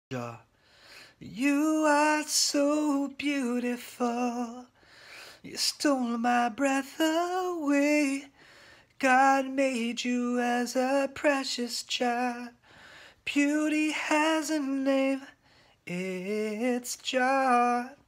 Juha, you are so beautiful. You stole my breath away. God made you as a precious child. Beauty has a name, it's Juha.